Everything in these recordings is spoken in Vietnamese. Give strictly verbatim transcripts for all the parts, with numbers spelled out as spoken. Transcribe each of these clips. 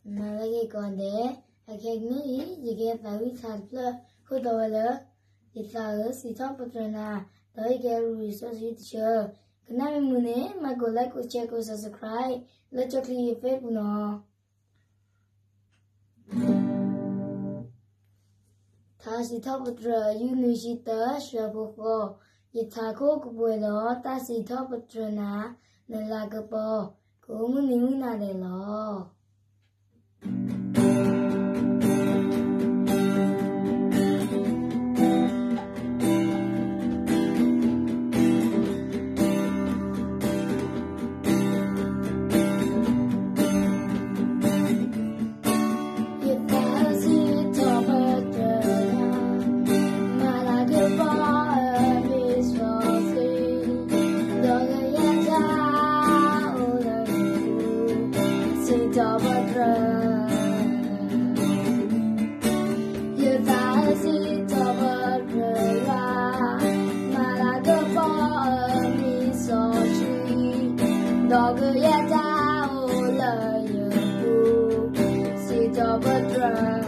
Malagi konde, akegni jige tawi salpla kudawala, itlaga sita patrana, tawi garu resource teacher. Kanami mune, mago like, share, subscribe, let your clear faith no. Ta sita patra yunishita shaboko, itako kubuelo, ta sita patrana, nalagapo, kumunimuna de lo. Dog ya down you sit up a drum.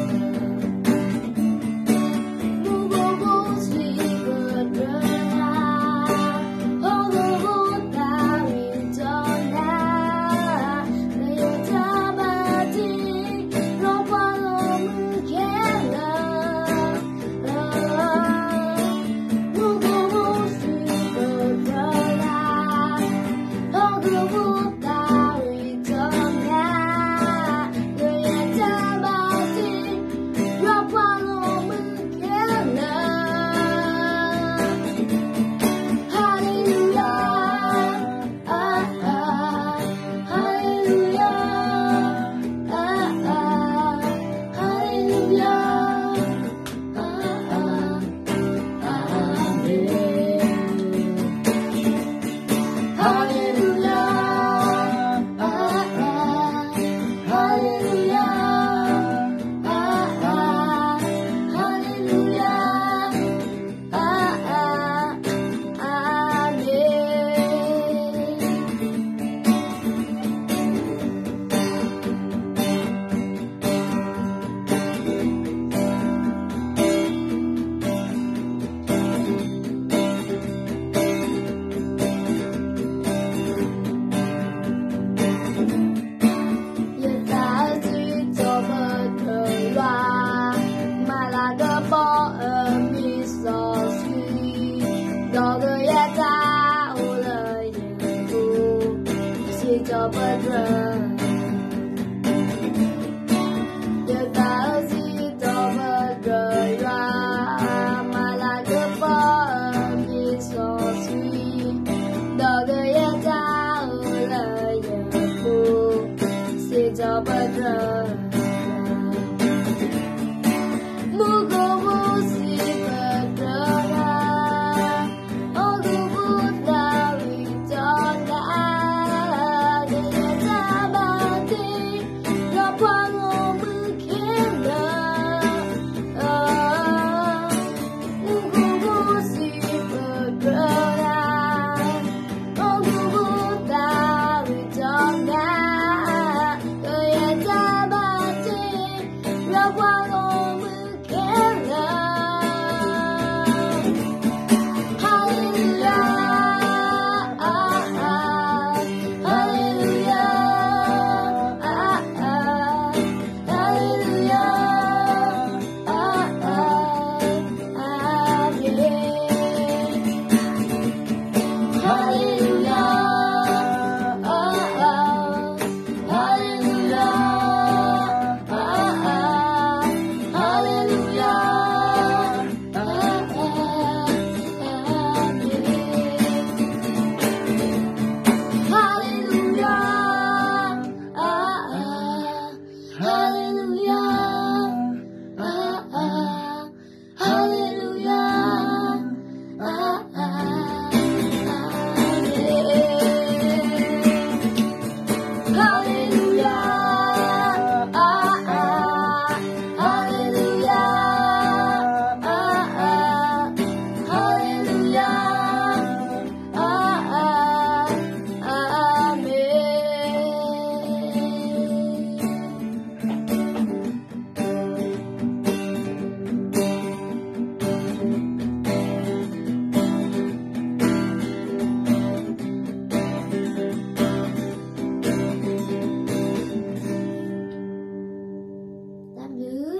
Of a drum, your thousand of a drum, my like a bomb is so sweet. Dog ya down, you fool, sit of a drum. Mugo musi padra, oh the wood now we don't die. Bye.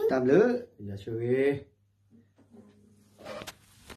tạm lỡ giờ chơi